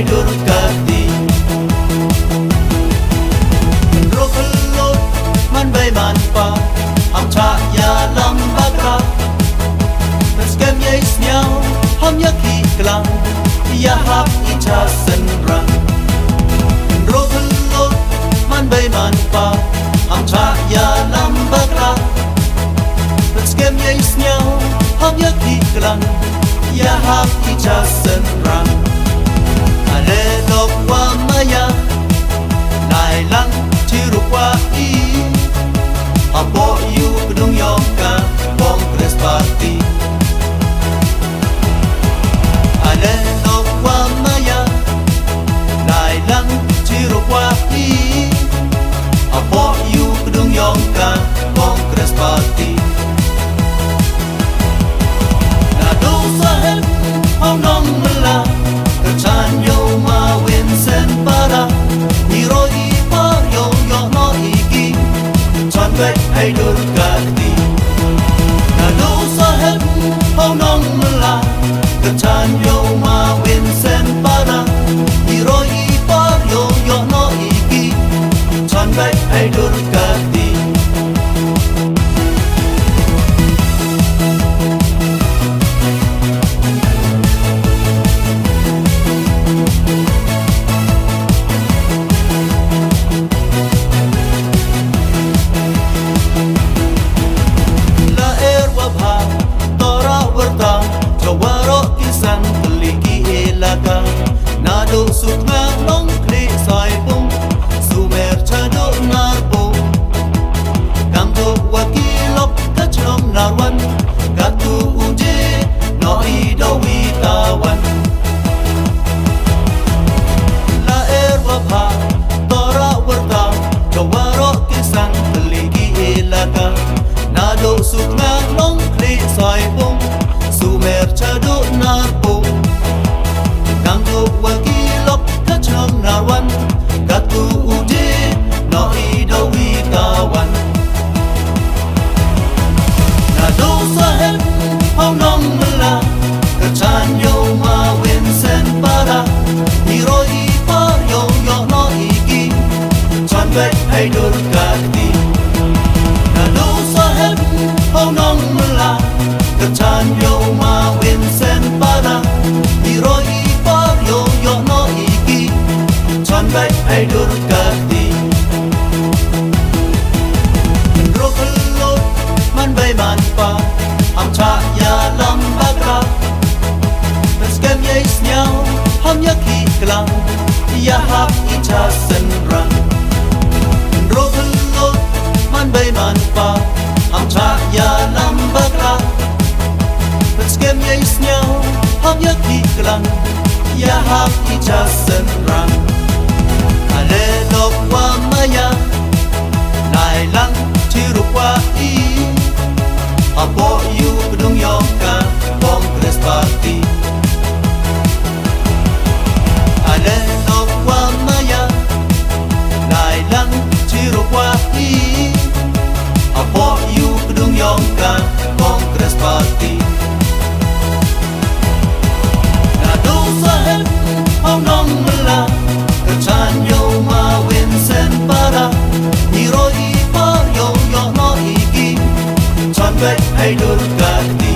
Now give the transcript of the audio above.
ay durkati rokelot man bay man pa am cha ya lam bakra meskem ye snyao ham ya ki klang ya hap icha senrang rokelot man bay man pa am cha ya lam bakra meskem ye snyao ham ya ki klang ya hap icha senrang ale lok wa maya lai lang chiru kwa i apo yu kudung yoka bong krespati ale lok wa maya lai lang chiru kwa i apo yu kudung yoka bong krespati na do saheb hong nong mela Chan yo ma win sen para ni roi pa yo yo no iki chan vet ay durkati na do saheb hong nong mala Chan yo ma win sen para ni roi pa yo yo no iki chan vet ay durkati Nado sukna long kli sai pung sumer chado narpo kanto wakilok kachom narwan katu uje no ido witawan la erwabha tora warta jawaro kisan ligi elaka nado sukna long kli sai pung sumer chado narpo Kanto wakilok kachong narwan Katu uji no ido witawan Nado saheb hong nong mela Kachan yo ma win sen para Niro ipar yo yo no iki Chan vet ay durkati Nado saheb hong nong mela Kachan yo ma win sen para Niro yo no iki chan vet ay durkati rokelot man bay man pa am cha ya lam bakra meskem ye snyao ham ya ki klang ya hap icha senrang rokelot man bay man pa am cha ya lam bakra meskem ye snyao ham ya ki klang ya hap icha senrang ale lok wa maya lai lang chiru kwa i apo yu kudung yoka bong krespati ale lok wa maya lai lang chiru kwa i apo yu kudung yoka bong krespati saheb hong nong mela Kachan yo ma win sen para Ni roi pa yo yo no iki Chan vet ay durkati